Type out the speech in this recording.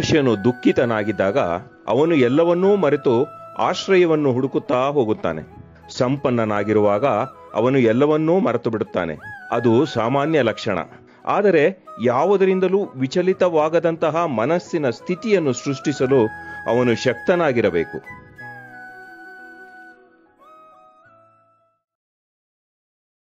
ಮನುಷ್ಯನು ದುಃಖಿತನಾಗಿದ್ದಾಗ ಅವನು ಎಲ್ಲವನ್ನೂ ಮರೆತು ಆಶ್ರಯವನ್ನು ಹುಡುಕುತ್ತಾ ಹೋಗುತ್ತಾನೆ. ಸಂಪನ್ನನಾಗಿರುವಾಗ ಅವನು ಎಲ್ಲವನ್ನೂ ಮರೆತು ಬಿಡುತ್ತಾನೆ. ಅದು ಸಾಮಾನ್ಯ ಲಕ್ಷಣ. ಆದರೆ ಯಾವುದರಿಂದಲೂ ವಿಚಲಿತವಾಗದಂತಹ ಮನಸ್ಸಿನ ಸ್ಥಿತಿಯನ್ನು ಸೃಷ್ಟಿಸಲು ಅವನು ಶಕ್ತನಾಗಿರಬೇಕು.